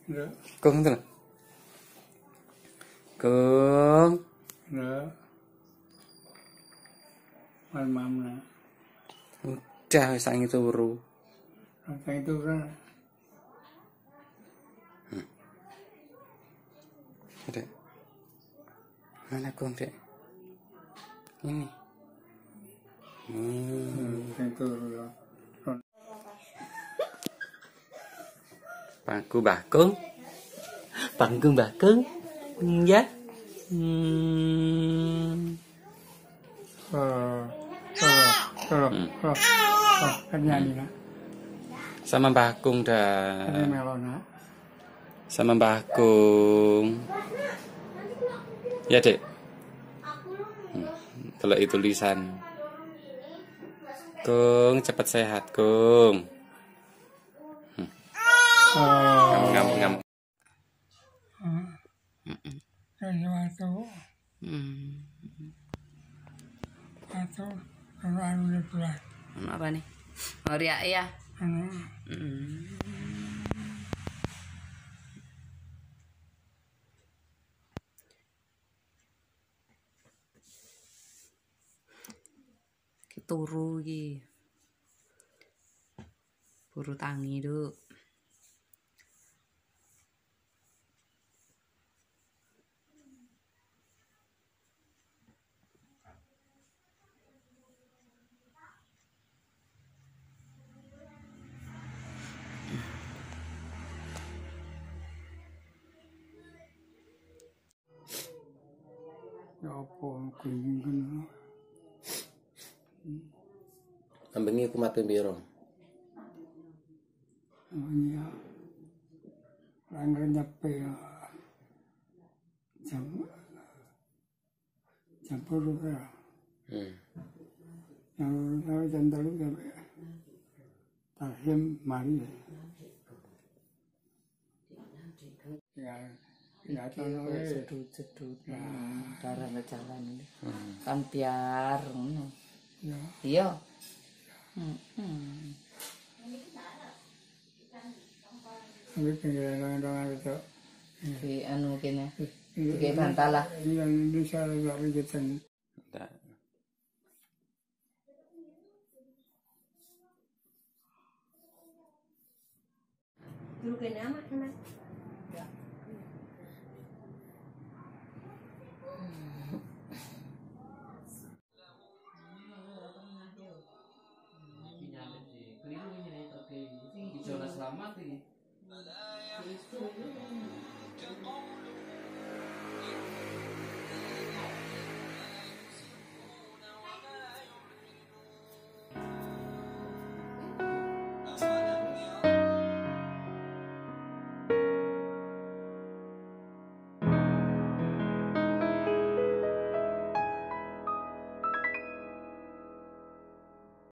Enggak. Kung itu. Kung. Enggak. Mamna. Udah wis sangi turu. Rasa itu kan. Dek. Mana Kung, Dek? Ini. Itu ya. Bangku bakung. Bangku bakung. Ya. Kan nyanyi lah. Sama bakung dah. Ini melona. Sama bakung. Ya, Dek. Kalau itu tulisan. Kung, cepat sehat, Kung. Ngam. Sesuatu. Atau kalau anu pulang. Apa nih? Oh, riak ya. Turu iki. Buru tangi, Duk. Ya apa kuing kan. Ambengi kumat pembiro. Namanya langgar nyape campur ya. Yang jantar itu tahim mari. Ya tahu Cedut-cedut. Darah jalan ini. Kan biar ngono. ya. Iya. Tapi pinggiran orang itu. Di anu kene. Iki bantalah. Ini yang Indonesia agak begitu. Dulu kena amat kan? Zona selamat ini.